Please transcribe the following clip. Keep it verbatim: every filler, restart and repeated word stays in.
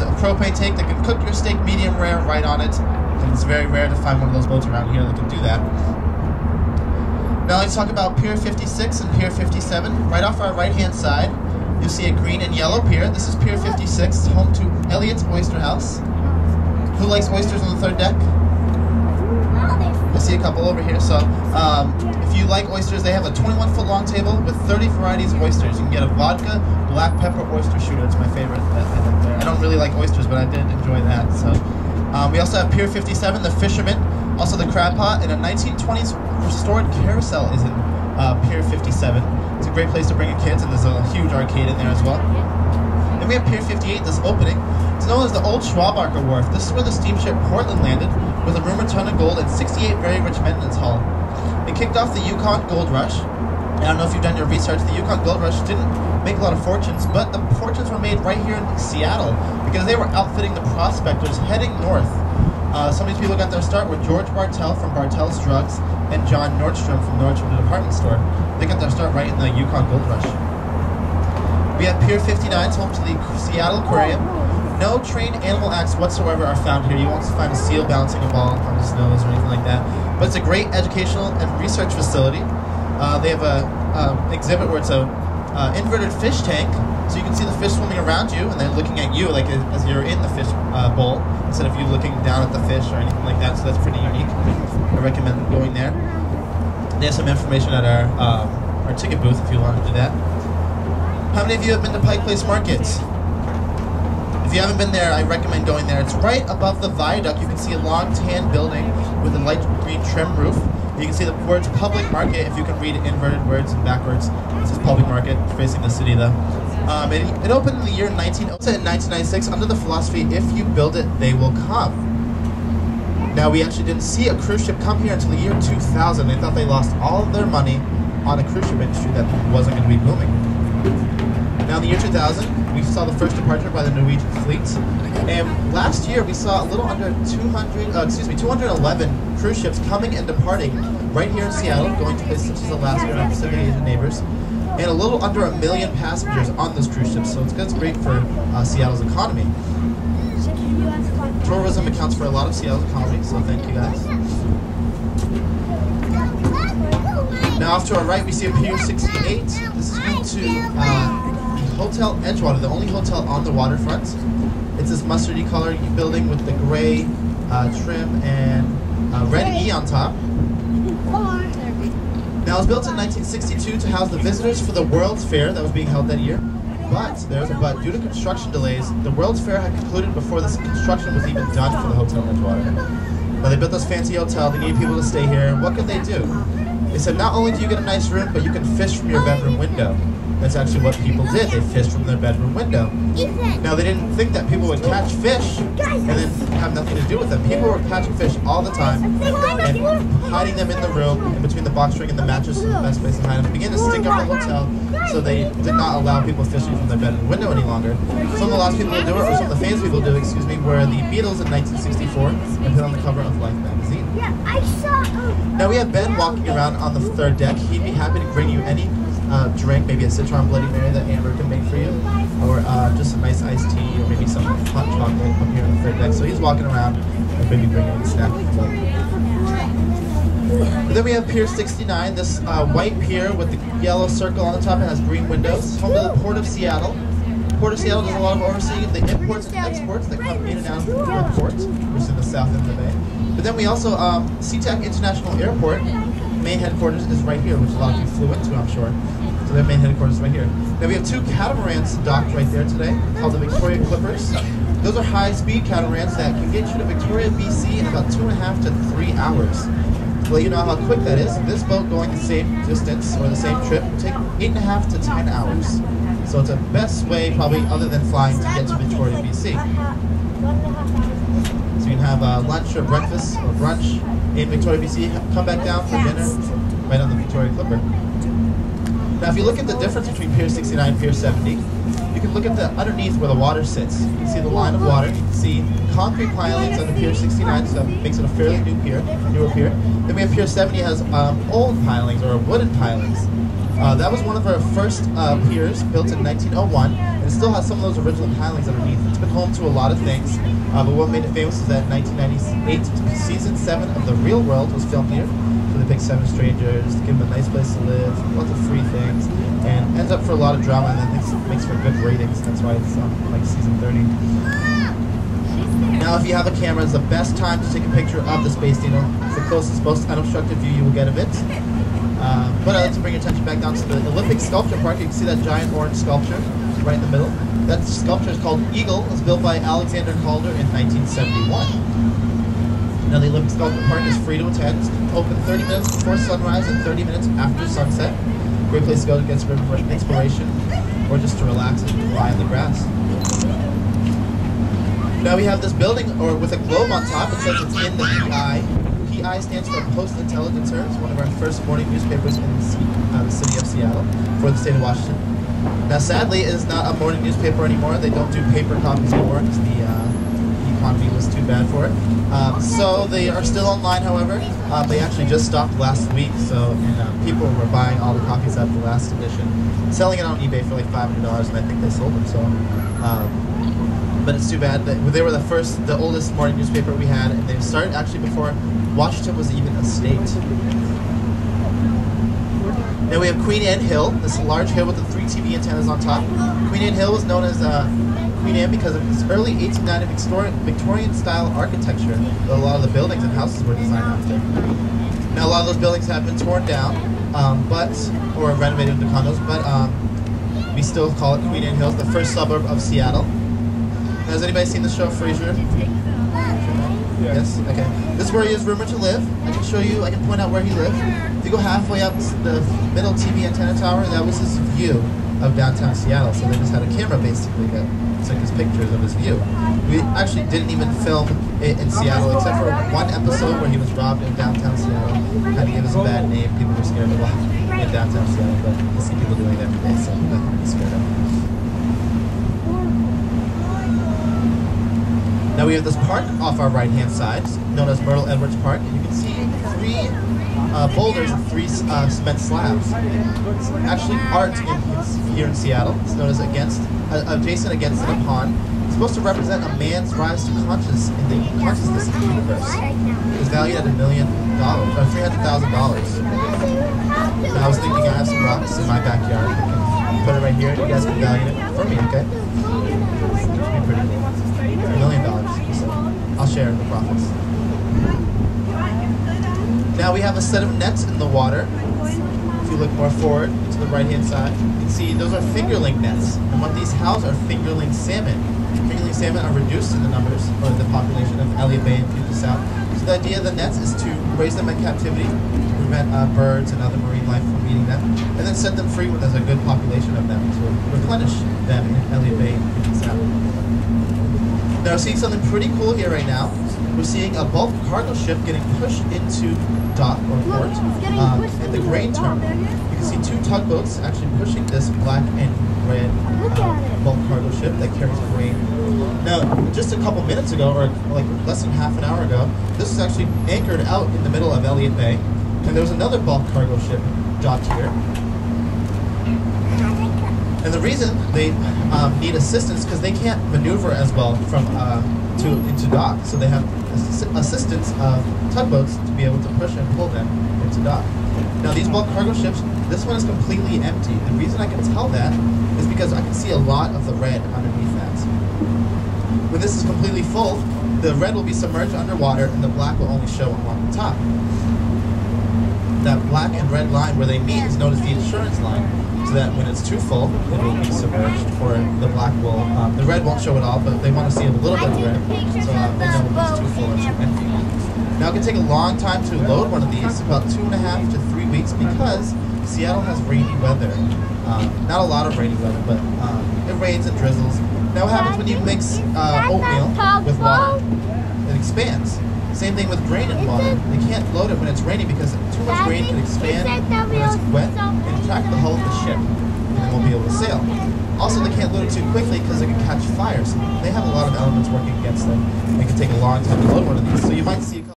a propane tank that can cook your steak medium rare right on it. And it's very rare to find one of those boats around here that can do that. Now let's talk about Pier fifty-six and Pier fifty-seven. Right off our right-hand side, you'll see a green and yellow pier. This is Pier fifty-six, home to Elliot's Oyster House. Who likes oysters on the third deck? I see a couple over here. So um, if you like oysters, they have a twenty-one foot long table with thirty varieties of oysters. You can get a vodka, black pepper oyster shooter. It's my favorite that I like there. I don't really like oysters, but I did enjoy that. So um, we also have Pier fifty-seven, the Fisherman, also the Crab Pot, and a nineteen twenties restored carousel is in uh, Pier fifty-seven. It's a great place to bring your kids, and there's a huge arcade in there as well. Then we have Pier fifty-eight, this opening. It's known as the Old Schwabarker Wharf. This is where the steamship Portland landed with a rumored ton of gold and sixty-eight very rich men in its hull. It kicked off the Yukon Gold Rush. I don't know if you've done your research. The Yukon Gold Rush didn't make a lot of fortunes, but the fortunes were made right here in Seattle because they were outfitting the prospectors heading north. Uh, some of these people got their start with George Bartel from Bartel's Drugs and John Nordstrom from Nordstrom the Department Store. They got their start right in the Yukon Gold Rush. We have Pier fifty-nine, home to the Seattle Aquarium. No trained animal acts whatsoever are found here. You won't find a seal bouncing a ball on his nose or anything like that. But it's a great educational and research facility. Uh, they have a um, exhibit where it's a uh, inverted fish tank, so you can see the fish swimming around you, and they're looking at you like as you're in the fish uh, bowl, instead of you looking down at the fish or anything like that. So that's pretty unique. I recommend going there. They have some information at our um, our ticket booth if you want to do that. How many of you have been to Pikes Place Market? If you haven't been there, I recommend going there. It's right above the viaduct. You can see a long tan building with a light green trim roof. You can see the words Public Market if you can read inverted words and backwards. This is Public Market, facing the city though. Um, it, it opened in the year nineteen ninety-six under the philosophy, if you build it, they will come. Now, we actually didn't see a cruise ship come here until the year two thousand. They thought they lost all of their money on a cruise ship industry that wasn't going to be booming. Now, in the year two thousand, we saw the first departure by the Norwegian fleet, and last year we saw a little under two hundred, uh, excuse me, two hundred eleven cruise ships coming and departing right here in Seattle, going to places such as Alaska and our Pacific Asian neighbors, and a little under a million passengers on those cruise ships. So it's good, it's great for uh, Seattle's economy. Tourism accounts for a lot of Seattle's economy, so thank you guys. Now, off to our right, we see a Pier sixty-eight. This is due to uh, Hotel Edgewater, the only hotel on the waterfront. It's this mustardy color building with the gray uh, trim and uh, red E on top. Now, it was built in nineteen sixty-two to house the visitors for the World's Fair that was being held that year. But, there's a but, due to construction delays, the World's Fair had concluded before this construction was even done for the Hotel Edgewater. Now, they built this fancy hotel, they needed people to stay here. What could they do? They said, not only do you get a nice room, but you can fish from your bedroom window. That's actually what people did. They fished from their bedroom window. Now, they didn't think that people would catch fish and then have nothing to do with them. People were catching fish all the time and hiding them in the room, in between the box spring and the mattress is the best place to hide them. Began to stink up the hotel, so they did not allow people fishing from their bedroom window any longer. Some of the last people to do it, or some of the famous people to do it, excuse me, were the Beatles in nineteen sixty-four and put on the cover of Life magazine. Now, we have Ben walking around on the third deck. He'd be happy to bring you any Uh, drink, maybe a Citron Bloody Mary that Amber can make for you, or uh, just a nice iced tea, or maybe some hot chocolate up here on the third deck. So he's walking around and maybe bringing a snack. But then we have Pier sixty-nine, this uh, white pier with the yellow circle on the top. It has green windows. Home to the Port of Seattle. Port of Seattle does a lot of overseeing the imports and exports that come in and out of the port, which is in the south end of the bay. But then we also, um, SeaTac International Airport, main headquarters is right here, which a lot of you flew into, I'm sure. So their main headquarters is right here. Now, we have two catamarans docked right there today, called the Victoria Clippers. Those are high-speed catamarans that can get you to Victoria, B C in about two and a half to three hours. To let you know how quick that is, this boat going the same distance or the same trip will take eight and a half to ten hours. So it's the best way, probably other than flying, to get to Victoria, B C. So you can have uh, lunch or breakfast or brunch in Victoria, B C, come back down for dinner right on the Victoria Clipper. Now, if you look at the difference between Pier sixty-nine and Pier seventy, you can look at the underneath where the water sits. You can see the line of water. You can see concrete pilings on the Pier sixty-nine, so that makes it a fairly new pier, newer pier. Then we have Pier seventy has um, old pilings or wooden pilings. Uh, that was one of our first uh, piers, built in nineteen oh one, and it still has some of those original pilings underneath. It's been home to a lot of things, uh, but what made it famous is that in nineteen ninety-eight, season seven of The Real World was filmed here. So they picked seven strangers, give them a nice place to live, lots of free things, and ends up for a lot of drama, and I think it makes for good ratings. That's why it's um, like season thirty. Now, if you have a camera, it's the best time to take a picture of the Space Needle. It's the closest, most unobstructed view you will get of it. Uh, but I'd like to bring your attention back down to the Olympic Sculpture Park. You can see that giant orange sculpture right in the middle. That sculpture is called Eagle. It was built by Alexander Calder in nineteen seventy-one. Now, the Olympic Sculpture Park is free to attend. It's open thirty minutes before sunrise and thirty minutes after sunset. Great place to go to get some inspiration or just to relax and lie on the grass. Now we have this building, or with a globe on top. It says it's in the P I. P I stands for Post Intelligencer. It's one of our first morning newspapers in uh, the city of Seattle for the state of Washington. Now, sadly, it is not a morning newspaper anymore. They don't do paper copies anymore because the, uh, the economy was too bad for it. Um, so they are still online, however. Uh, they actually just stopped last week, so and uh, people were buying all the copies of the last edition, selling it on eBay for like five hundred dollars, and I think they sold them. So. Um, But it's too bad that they were the first, the oldest morning newspaper we had, and they started actually before Washington was even a state. Now we have Queen Anne Hill, this large hill with the three T V antennas on top. Queen Anne Hill was known as uh, Queen Anne because of its early eighteen ninety Victorian-style architecture that a lot of the buildings and houses were designed after. Now a lot of those buildings have been torn down, um, but or renovated into condos, but um, we still call it Queen Anne Hill, the first suburb of Seattle. Has anybody seen the show Frasier? Yeah. Yes? Okay. This is where he is rumored to live. I can show you, I can point out where he lived. If you go halfway up the middle T V antenna tower, that was his view of downtown Seattle. So they just had a camera basically that took his pictures of his view. We actually didn't even film it in Seattle, except for one episode where he was robbed in downtown Seattle. Had to give us a bad name. People were scared to walk in downtown Seattle, but you see people doing it every day, so I'm scared of it. Now we have this park off our right-hand side, known as Myrtle Edwards Park, and you can see three uh, boulders and three uh, cement slabs. It's actually art in, here in Seattle. It's known as against, uh, adjacent against in a pond. It's supposed to represent a man's rise to conscious in the consciousness of the universe. It's valued at a million dollars, or three hundred thousand dollars. And I was thinking I have some rocks in my backyard. I can put it right here, and you guys can value it for me, okay? It's pretty pretty cool. A million dollars, so I'll share the profits. Now we have a set of nets in the water. If you look more forward to the right hand side, you can see those are fingerling nets. And what these house are fingerling salmon. Fingerling salmon are reduced in the numbers, or the population of Elliott Bay and Puget Sound. So the idea of the nets is to raise them in captivity, to prevent uh, birds and other marine life from eating them, and then set them free when there's a good population of them to replenish them in Elliott Bay and Puget Sound. Now we're seeing something pretty cool here right now. We're seeing a bulk cargo ship getting pushed into dock or port um, at the grain terminal. You can see two tugboats actually pushing this black and red uh, bulk cargo ship that carries grain. Now, just a couple minutes ago, or like less than half an hour ago, this was actually anchored out in the middle of Elliott Bay, and there was another bulk cargo ship docked here. And the reason they um, need assistance because they can't maneuver as well from uh, to into dock, so they have assi assistance of tugboats to be able to push and pull them into dock. Now these bulk cargo ships, this one is completely empty. The reason I can tell that is because I can see a lot of the red underneath that. When this is completely full, the red will be submerged underwater and the black will only show along the top. That black and red line where they meet is known as the insurance line. So that when it's too full, it will be submerged, or the black will, um, the red won't show it all, but they want to see a little bit of red, so uh, they know when it's too full or too empty. Now it can take a long time to load one of these, about two and a half to three weeks, because Seattle has rainy weather. Um, not a lot of rainy weather, but um, it rains and drizzles. Now what happens when you mix uh, oatmeal with water? It expands. Same thing with grain and water. They can't load it when it's raining because too much grain can expand when it's wet and attract the hull of the ship, and they won't be able to sail. Also, they can't load it too quickly because it can catch fire. So they have a lot of elements working against them. It can take a long time to load one of these. So you might see a